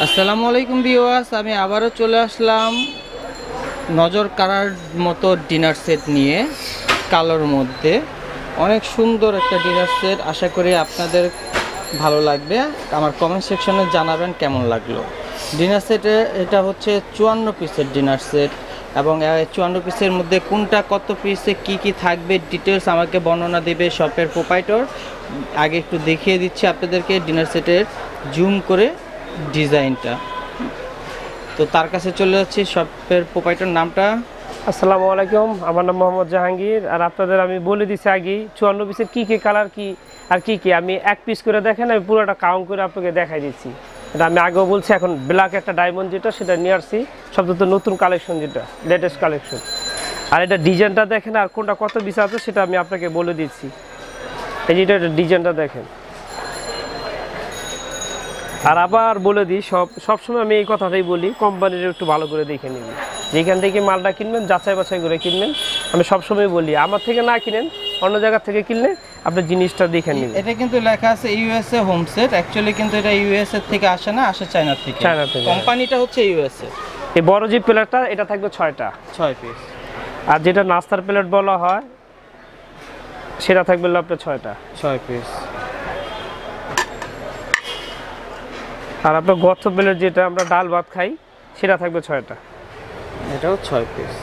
আসসালামু আলাইকুম ভিউয়ার্স, আমি আবারও চলে আসলাম নজর কাড়ার মতো ডিনার সেট নিয়ে। কালোর মধ্যে অনেক সুন্দর একটা ডিনার সেট, আশা করি আপনাদের ভালো লাগবে। আমার কমেন্ট সেকশনে জানাবেন কেমন লাগলো ডিনার সেটে। এটা হচ্ছে 54 পিসের ডিনার সেট এবং 54 পিসের মধ্যে কোনটা কত পিসে কি থাকবে ডিটেলস আমাকে বর্ণনা দেবে শপের প্রোপাইটর। আগে একটু দেখিয়ে দিচ্ছি আপনাদেরকে ডিনার সেটের জুম করে ডিজাইনটা। তো তার কাছে চলে যাচ্ছি, শপের প্রোপাইটর নামটা। আসসালামু আলাইকুম, আমার নাম মোহাম্মদ জাহাঙ্গীর। আর আপনাদের আমি বলে দিচ্ছি আগেই 54 পিসের কী কালার কি আর কি আমি এক পিস করে দেখেন, আমি পুরোটা কাউন্ট করে আপনাকে দেখাই দিচ্ছি। এটা আমি আগেও বলছি, এখন ব্ল্যাক একটা ডায়মন্ড যেটা সেটা নিয়ে আসছি, সবচেয়ে নতুন কালেকশন যেটা লেটেস্ট কালেকশন। আর এটা ডিজাইনটা দেখেন আর কোনটা কত পিস আছে সেটা আমি আপনাকে বলে দিচ্ছি। এই যেটা ডিজাইনটা দেখেন। আর আবার বলে দিই, সবসময় আমি এই কথাটাই বলি, কোম্পানির একটু ভালো করে দেখে নিন। যেখান থেকে মালটা কিনবেন যাচাই বাছাই করে কিনবেন। আমি সবসময় বলি, আমার থেকে না কিনেন, অন্য জায়গা থেকে কিনলে আপনার জিনিসটা দেখে নিন। এটা কিন্তু লেখা আছে ইউএসএ হোম সেট, অ্যাকচুয়ালি কিন্তু এটা ইউএসএ থেকে আসে না, আসে চায়না থেকে। কোম্পানিটা হচ্ছে ইউএসএ। এই বড় যে প্লেটটা এটা থাকবে 6 পিস। আর যেটা নাস্তার প্লেট বলা হয় সেটা থাকবে আপনার 6 পিস। আর আপনার গর্ত প্লেট যেটা আমরা ডাল ভাত খাই সেটা থাকবে 6টা, এটাও 6 পিস।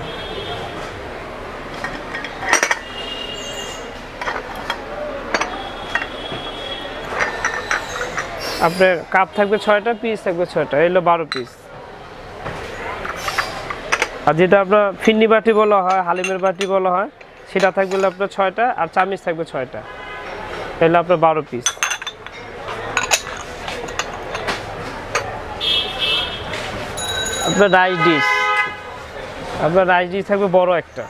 আপনার কাপ থাকবে 6টা, পিস থাকবে 6টা, এলো 12 পিস। আর যেটা আপনার ফিন্নি বাটি বলা হয়, হালিমের বাটি বলা হয়, সেটা থাকবে আপনার 6টা। আর চামিচ থাকবে 6টা, এলো আপনার 12 পিস। আপনার রাইস ডিশ থাকবে বড় একটা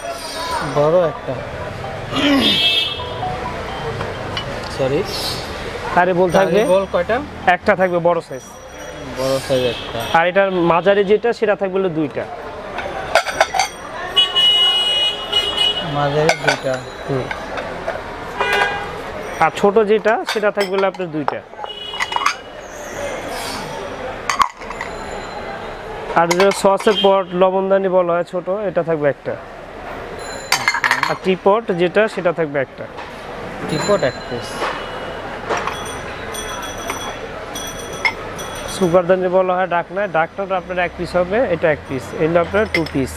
সরি তারে বল থাকবে বল কয়টা? একটা থাকবে বড় সাইজ একটা। আর এটার মাঝারি যেটা সেটা থাকবে 2টা, মাঝারি 2টা। আর ছোট যেটা সেটা থাকবে আপনার 2টা। আর যে সসের পট লবণদানি বলা হয় ছোট, এটা থাকবে একটা। আর টিপট যেটা সেটা থাকবে একটা। টিপট এক পিস। সুগারদানি বলা হয় ডাকনাটা আপনার 1 পিস হবে, এটা 1 পিস, এটা আপনার 2 পিস।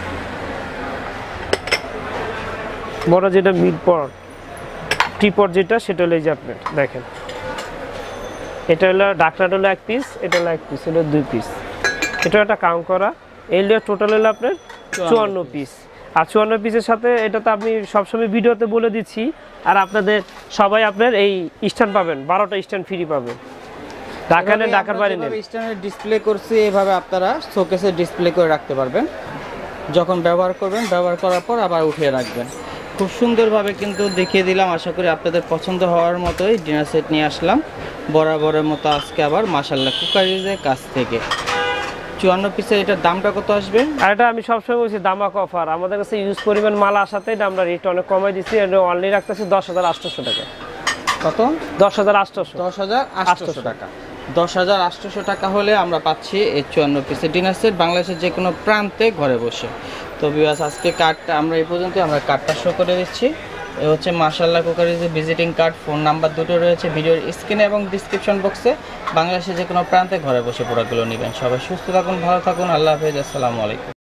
বড় যেটা মিড পট টিপট যেটা সেটা হলো এই যে আপনার দেখেন, এটা হলো ডাকনাটা হলো 1 পিস, এটা হলো 1 পিস, এটা 2 পিস। এটা একটা কাউন্ট করা, এই টোটাল হলো আপনার 54 পিস। আর 54 পিসের সাথে এটা তো আমি সবসময় ভিডিওতে বলে দিচ্ছি। আর আপনাদের সবাই আপনার এই স্ট্যান্ড পাবেন, 12টা স্ট্যান্ড ফ্রি পাবেন। ঢাকার বাইরে নেই, স্ট্যান্ডে ডিসপ্লে করছি, এভাবে আপনারা শোকেসে ডিসপ্লে করে রাখতে পারবেন। যখন ব্যবহার করবেন, ব্যবহার করার পর আবার উঠিয়ে রাখবেন। খুব সুন্দরভাবে কিন্তু দেখিয়ে দিলাম, আশা করি আপনাদের পছন্দ হওয়ার মতোই ডিনার সেট নিয়ে আসলাম বরাবরের মতো আজকে আবার মাশাল্লাহ কুকারিজের কাছ থেকে। 54 পিসের এটার দামটা কত আসবে? আর এটা আমি সবসময় বলছি দামাক অফার, আমাদের কাছে ইউজ পরিমাণ মাল আসাতে আমরা রেট অনেক কমাই দিচ্ছি। এটা অনলি রাখতেছি 10,800 টাকা। কত? 10,800 টাকা। 10,800 টাকা হলে আমরা পাচ্ছি এই 54 পিসের ডিনার সেট বাংলাদেশের যে কোনো প্রান্তে ঘরে বসে। তো ভিউয়ার্স, আজকে কার্ডটা আমরা এই পর্যন্ত, আমরা কার্ডটা শো করে দিচ্ছি। এ হচ্ছে মাশাল্লাহ কুকারিজের ভিজিটিং কার্ড, ফোন নাম্বার দুটো রয়েছে ভিডিওর স্ক্রিনে এবং ডিসক্রিপশন বক্সে। বাংলাদেশের যে কোনো প্রান্তে ঘরে বসে প্রোডাক্টগুলো নেবেন। সবাই সুস্থ থাকুন, ভালো থাকুন, আল্লাহ হাফেজ, আসসালামু আলাইকুম।